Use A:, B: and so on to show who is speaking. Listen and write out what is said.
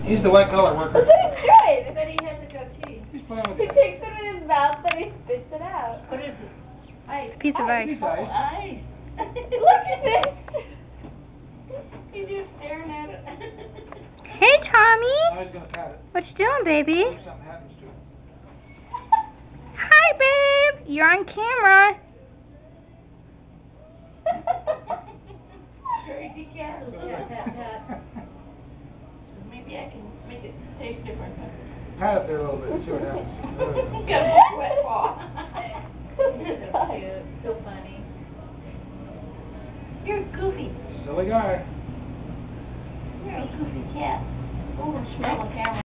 A: He's the white collar worker.
B: That's what he's doing. And then he has a goatee.
A: He's playing with
B: He
A: it.
B: takes it in his mouth and he spits it out.
C: What is it? Ice.
D: Piece of ice.
A: He's ice.
C: Ice.
B: Look at this. He's just staring at it.
D: Hey, Tommy.
A: Now he's gonna pat it.
D: What you doing, baby?
A: If something happens to it.
D: Hi, babe. You're on camera.
C: Crazy cat. Maybe I can make it taste different.
A: Pat it there a little bit. See what happens.
C: Got a big wet paw.
B: So
C: Cute. So funny. You're goofy.
A: Silly guy.
C: You're a goofy cat. Oh, smell the camera.